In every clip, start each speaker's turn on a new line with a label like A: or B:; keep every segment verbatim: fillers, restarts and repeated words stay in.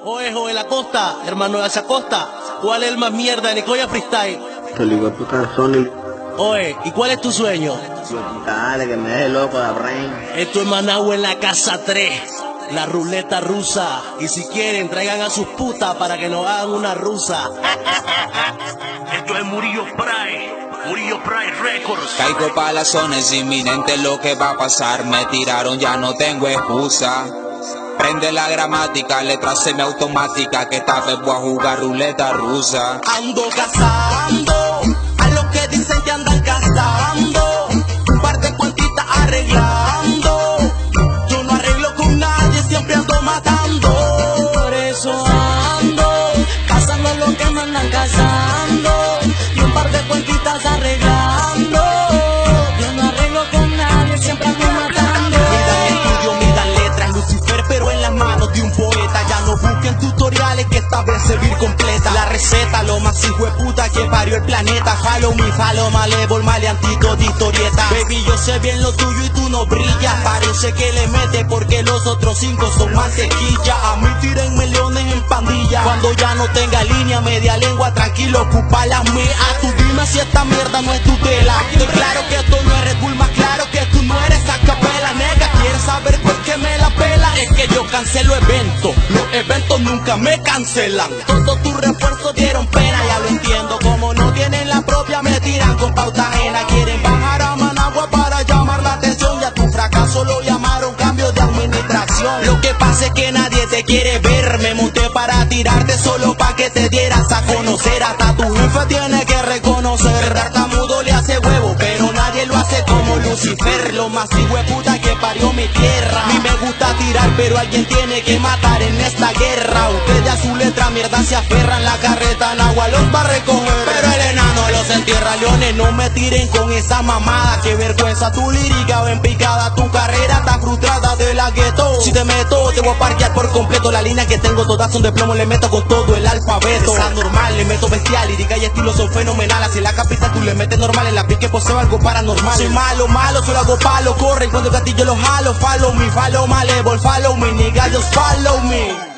A: Oye, Joel Acosta, hermano de Acosta, ¿cuál es el más mierda de Nicoya Freestyle?
B: El hijo de puta Sony.
A: Oye, ¿y cuál es tu sueño?
B: Dale, que me deje loco de brain.
A: Esto es Managua en la casa tres, la ruleta rusa. Y si quieren, traigan a sus putas para que nos hagan una rusa. Esto es Murillo Pride, Murillo Pride Records.
C: Caigo pa' la zona, es inminente lo que va a pasar. Me tiraron, ya no tengo excusa. Prende la gramática, letra semiautomática, que esta vez voy a jugar ruleta rusa.
D: Ando cazando a los que dicen que andan cazando, un par de cuentitas arreglando. Yo no arreglo con nadie, siempre ando matando. Por eso ando cazando a los que me andan cazando, y un par de cuentitas arreglando. Yo no arreglo con nadie, siempre ando matando. Miran estudio, miran letras, Lucifer pero en las manos de un poeta. Ya no busquen tutoriales que esta vez se vir completa. La receta, lo más hijo de puta que parió el planeta. Follow me, follow malevol, maleantito de historieta. Baby, yo sé bien lo tuyo y tú no brillas. Parece que le mete porque los otros cinco son mantequilla. A mí tírenme leones en pandilla. Cuando ya no tenga línea, media lengua, tranquilo, ocupa la mía. Tú dime si esta mierda no es tu tela. Estoy claro que esto no es Red Bull, más claro que tú no eres acapela, nega. ¿Quieres saber por qué me la pela? Es que yo cancelo eventos, los eventos nunca me cancelan. Todos tus refuerzos dieron pena, ya lo entiendo. Como no tienen la propia, me tiran con pauta ajena. Quieren bajar a Managua para llamar la atención, y a tu fracaso lo llamaron cambio de administración. Lo que pasa es que nadie te quiere ver. Me monté para tirarte solo pa' que te dieras a conocer. Hasta tu jefe tiene que reconocer. Tartamudo le hace huevo, pero nadie lo hace como Lucifer. Lo más hijo de puta que parió mi tierra. A mí me gusta tirar, pero alguien tiene que matar en esta guerra. Ustedes a su letra mierda se aferran, la carreta en agua los va a recoger, pero el enano los entierra. Leones, no me tiren con esa mamada. Que vergüenza tu lírica, ven picada tu carrera tan frustrada de la gueto. Si te meto, te voy a parquear por completo. La línea que tengo todas son de plomo, le meto con todo el alfabeto. Es anormal, le meto bestial, lírica y estilo son fenomenales. Si en la capital tú le metes normal, en la pique poseo algo paranormal. Soy malo, malo, solo hago palo, corre, cuando el gatillo los jalo. Follow me, follow malevol, follow me, nigga, just follow me.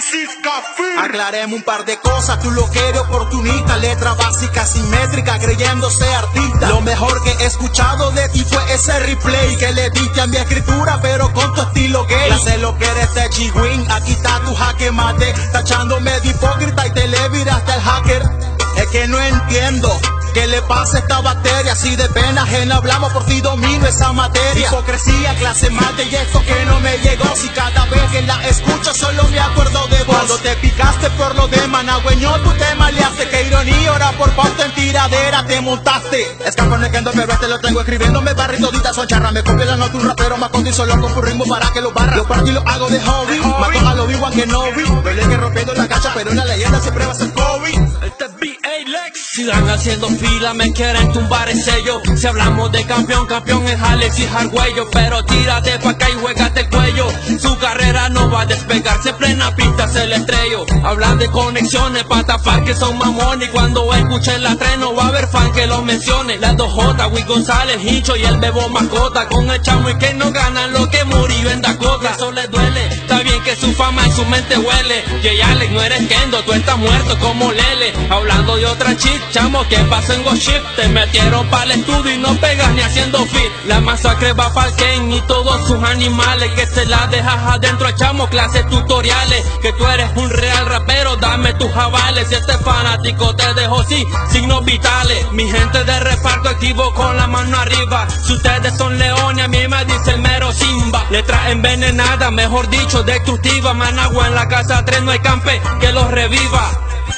D: Aclaremos un par de cosas, tú lo que eres oportunista. Letra básica, simétrica, creyéndose artista. Lo mejor que he escuchado de ti fue ese replay que le diste a mi escritura, pero con tu estilo gay. Ya sé lo que eres de G-Wing, aquí está tu jaque mate, tachándome de hipócrita y te le viraste al hacker. Es que no entiendo ¿qué le pasa a esta bacteria? Si de pena ajena hablamos, por ti domino esa materia. Hipocresía, clase mate y esto que no me llegó. Si cada vez que la escucho solo me acuerdo de vos. Cuando te picaste por lo de managüeño, tu tema le hace que ironía. Ahora por falta en tiradera te montaste. Escapone que ando, pero este lo tengo escribiéndome barri toditas son charra. Me copia la nota un rapero más contigo solo con su ritmo para que lo barra. Lo partí lo hago de hobby, mato a lo vivo que no vi. Duele que rompiendo la cancha, pero una leyenda siempre va a ser Kobe. Este es B A Lex.
E: Sigan haciendo fila, me quieren tumbar el sello. Si hablamos de campeón, campeón es Alexis Arguello. Pero tírate pa' acá y juégate el cuello. Su carrera no va a despegar, siempre en la pista se le estrello. Hablan de conexiones pa' tapar que son mamones. Y cuando escuchen la tren no va a haber fan que lo mencione. Las dos J, Will González, Hincho y el bebo mascota. Con el chamo y que no ganan lo que murió en Dakota. Eso les duele, está bien que su fama en su mente huele. Jay Alex, no eres Kendo, tú estás muerto como Lele. Hablando de otra chick, chamo, ¿qué pasó en Ghost Ship? Te metieron para el estudio y no pegas ni haciendo fit. La masacre va pa'l Ken y todos sus animales. Que se la dejas adentro, chamo, clases tutoriales. Que tú eres un real rapero, dame tus javales. Si este fanático te dejó sí, signos vitales. Mi gente de reparto activo con la mano arriba. Si ustedes son leones, a mí me dice el mero Simba. Letra envenenada, mejor dicho, destructiva. Managua en la casa tres, no hay campe que los reviva.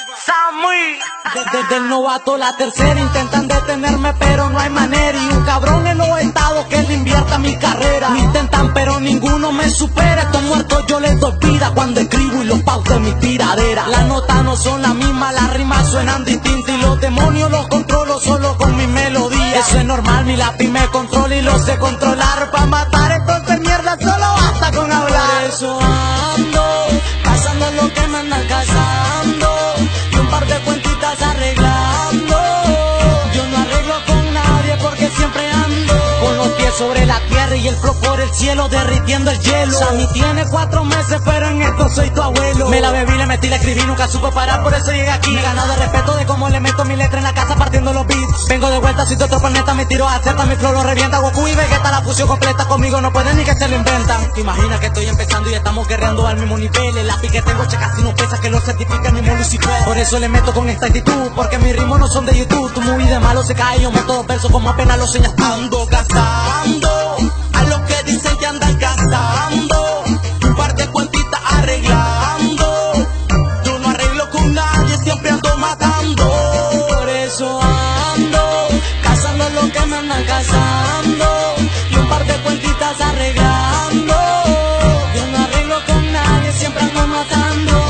D: Desde el novato la tercera intentan detenerme pero no hay manera. Y un cabrón en los estados que le invierta mi carrera. Me intentan pero ninguno me supera. Estos muertos yo les doy vida cuando escribo y los pauto en mi tiradera. Las notas no son las mismas, las rimas suenan distintas. Y los demonios los controlo solo con mi melodía. Eso es normal, mi lápiz me controla y lo sé controlar. Pa' matar entonces mierda solo basta con hablar. Por eso ando cazando lo que me andan cazando, y un par de cuentitas arreglando. Yo no arreglo con nadie porque siempre ando con los pies sobre la tierra y el flow por el cielo derritiendo el hielo. Sammy tiene cuatro meses pero en esto soy tu abuelo. Me la bebí, le metí, le escribí, nunca supe parar, por eso llegué aquí. Ganado de respeto de cómo le meto mi letra en la casa partiendo los beats. Vengo de vuelta, soy de otro planeta, mi tiro acerta, mi flow lo revienta. Goku y Vegeta, la fusión completa, conmigo no pueden ni que se lo inventan. Imagina que estoy empezando y estamos guerreando al mismo nivel. El lápiz que tengo checa si no pesa, que lo certifica mi Lucifer. Por eso le meto con esta actitud, porque mis ritmos no son de YouTube. Tu movie de malo se cae, yo monto dos versos como apenas lo señas tú.
E: Ando cazando a los que dicen que andan cazando, un par de cuentitas arreglando. Yo no arreglo con nadie, siempre ando matando.
D: Por eso ando cazando lo que me andan cazando, y un par de cuentitas arreglando. Yo no arreglo con nadie, siempre ando matando.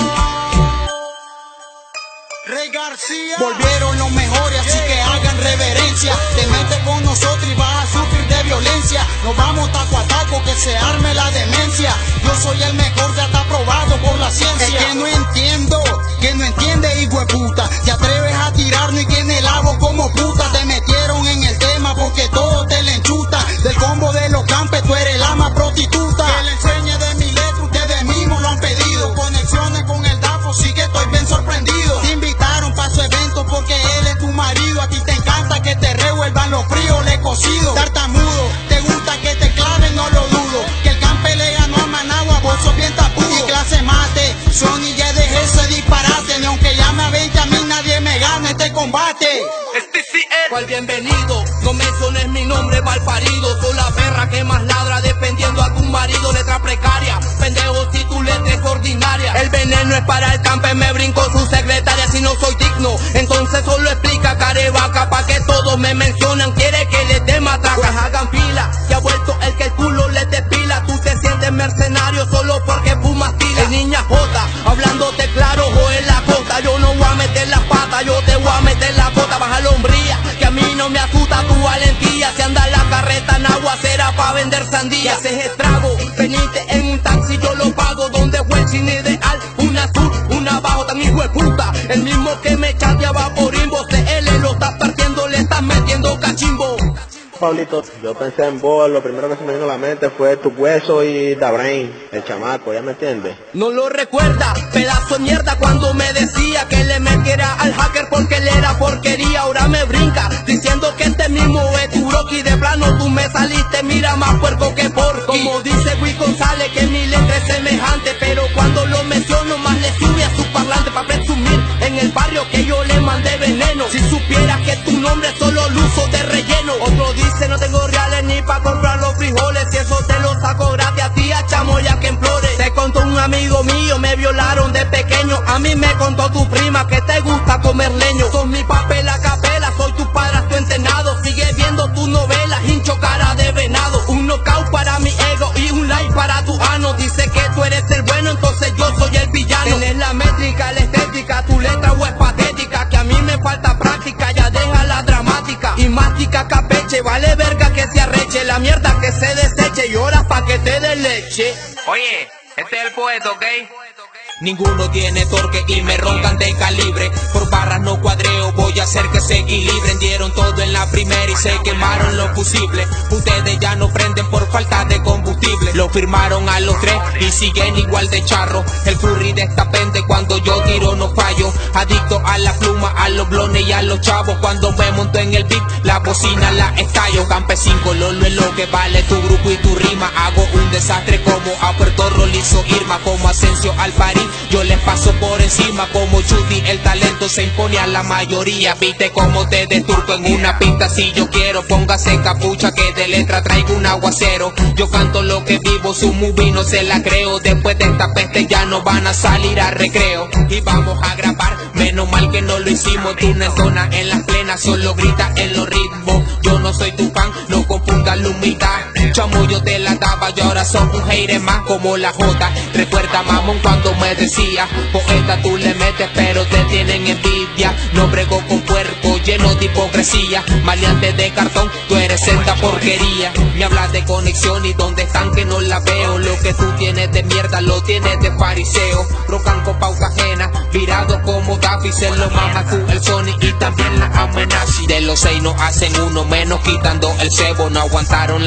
E: Rey García. Volvieron los mejores, así que hagan reverencia. Te metes con nosotros y vas a sufrir de violencia. Nos vamos taco a taco, que se arme la demencia. Yo soy el mejor, ya está probado por la ciencia. Es que no entiendo, que no entiende, hijo de puta. Te atreves a tirarnos y tiene el agua como puta. Te metieron en el tema porque todo te le enchuta. Del combo de los campes, tú eres la más prostituta. Que le enseñe de mi letra, ustedes mismos lo han pedido. Conexiones con el DAFO, sí que estoy bien sorprendido. Te invitaron para su evento porque él es tu marido. A ti te encanta que te revuelvan los fríos, le cocido. Tartamudo, te gusta que te claven, no lo dudo. Que el campe le ganó a Managua, vos sos bien tapudo. Y clase mate, Sony ya dejé ese disparate. Ni aunque llame a veinte a mí nadie me gana este combate. Este sí es cual bienvenido, no menciones mi nombre mal parido. Soy la perra que más ladra defendiendo a tu marido. Letra precaria, pendejo si tu letra es ordinaria. El veneno es para el campe, me brinco su secretaria. Si no soy digno, entonces solo explica carevaca. Pa' que todos me mencionan, quiere que les dé matraca. Pues hagan fila, que ha vuelto el que el culo les despila. Tú te sientes mercenario solo porque fumas tila. El niña jota, hablándote claro, o en la costa. Yo no voy a meter la pata, yo te voy a meter la cota. Baja la hombría, que a mí no me asusta tu valentía. Si anda en la carreta en aguacera pa' vender sandía. Haces estrago, venite en un taxi, yo lo pago. Donde fue el cine ideal, un azul, un abajo, tan hijo de puta. El mismo que me chateaba por inbox, de él lo estás partiendo, le estás metiendo cachimbo.
B: Pablito, yo pensé en vos, lo primero que se me vino a la mente fue tu hueso y Da Brain, el chamaco, ¿ya me entiendes?
E: No lo recuerda, pedazo de mierda, cuando me decía que le metiera al hacker porque él era porquería. Ahora me brinca, diciendo que este mismo es tu Rocky. De plano tú me saliste, mira más puerco que porco. Como dice Luis González que mi letra es semejante, pero cuando lo menciono más le sube a su parlante pa' presumir en el barrio que yo le mandé veneno. Si supieras que tu nombre es solo luzo de relleno. Otro dice no tengo reales ni pa' comprar los frijoles, y eso te lo saco gratis a ti, a chamoya que en flores. Te contó un amigo mío, me violaron de pequeño. A mí me contó tu prima que te gusta comer leño. Son mi papel a capela, soy tu padrastro entrenado. Sigue viendo tu novela, hincho cara de venado. Un knockout para mi ego y un like para tu ano. Dice que tú eres el bueno, entonces yo soy el villano. Tienes la métrica, la estética, tu letra o es patética. Que a mí me falta práctica, ya deja la dramática. Y mástica capeche, vale verga que se arreche. La mierda que se deseche y horas pa' que te dé leche.
C: Oye, este es el poeta, ¿ok? Ninguno tiene torque y me roncan de calibre. Por barras no cuadreo, voy a hacer que se equilibren. Dieron todo en la primera y se quemaron los fusibles. Ustedes ya no prenden por falta de combustible. Lo firmaron a los tres y siguen igual de charro. El furry de esta pende, cuando yo tiro no fallo. Adicto a la pluma, a los blones y a los chavos. Cuando me monto en el beat, la bocina la estallo. Campesino, lolo es lo que vale tu grupo y tu rima. Hago un desastre como a Puerto Rolizo Irma, como Asensio al París. Yo les paso por encima como Chuti, el talento se impone a la mayoría. Viste cómo te desturco en una pista, si yo quiero póngase capucha que de letra traigo un aguacero. Yo canto lo que vivo, su movie no se la creo. Después de esta peste ya no van a salir a recreo. Y vamos a grabar, menos mal que no lo hicimos. Tú no entonas en las plenas, solo grita en los ritmos. Yo no soy tu fan, no confundas la humildad. Chamo, yo te la daba y ahora son un hater más como la Jota. Recuerda mamón cuando me decía, poeta tú le metes pero te tienen envidia. No brego con puerco lleno de hipocresía. Maleante de cartón, tú eres senda porquería. Me hablas de conexión y dónde están que no la veo. Lo que tú tienes de mierda lo tienes de fariseo. Rocan con pauta ajena, virado como Daffy. Se lo mama tú el Sony y también la amenaza. De los seis no hacen uno menos, quitando el cebo. No aguantaron la presión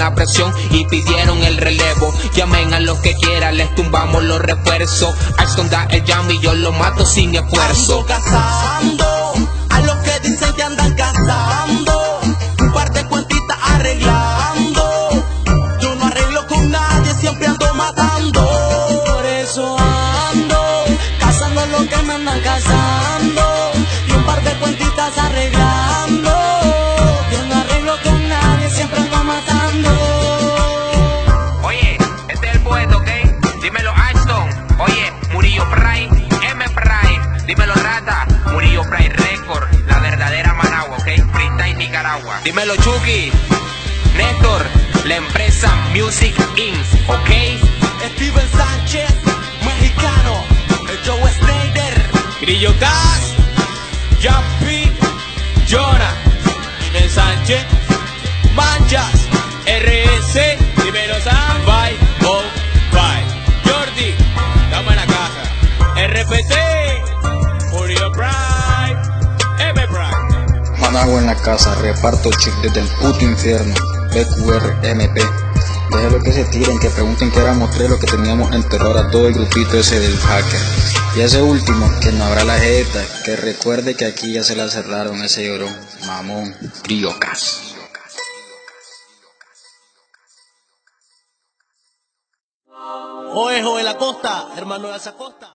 C: posición y pidieron el relevo. Llamen a los que quieran, les tumbamos los refuerzos. Ashton da el jam y yo lo mato sin esfuerzo.
D: Ando cazando a los que dicen que andan cazando, un par de cuentitas arreglando. Yo no arreglo con nadie, siempre ando matando. Por eso ando cazando lo que me andan cazando, y un par de cuentitas arreglando. Yo no arreglo con nadie, siempre ando matando.
C: Oye, este es el poeta, ¿ok? Dímelo Ashton. Oye, Murillo Pride, M Pride. Dímelo Rata, Murillo Pride Record, la verdadera Managua, ¿ok? Freestyle Nicaragua. Dímelo Chucky, Néstor, la empresa Music Incorporated, ¿ok?
D: Steven Sánchez, mexicano, el Joe Snyder,
E: Grillo Gas, Jumpy, Jonah, Steven Sánchez, Manchas, R S, dímelo Sam, Bye, Oh, Bye, Jordi, estamos en la casa, R P T, Murillo Pride, M Pride.
F: Managua en la casa, reparto chip desde el puto infierno, B Q R M P. Déjalo que se tiren, que pregunten que éramos tres los que teníamos en terror a todo el grupito ese del hacker. Y ese último, que no habrá la jeta, que recuerde que aquí ya se la cerraron ese llorón, mamón, Briocas.
A: Oejo de la costa, hermano de esa costa.